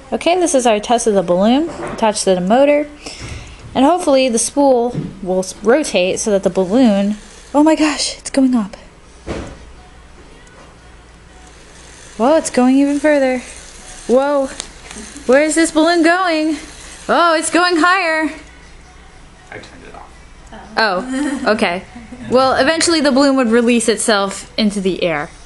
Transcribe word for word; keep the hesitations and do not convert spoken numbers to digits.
Okay, this is our test of the balloon attached to the motor. And hopefully the spool will rotate so that the balloon... Oh my gosh, it's going up. Whoa, it's going even further. Whoa, where is this balloon going? Oh, it's going higher. I turned it off. Oh, okay. Well, eventually the balloon would release itself into the air.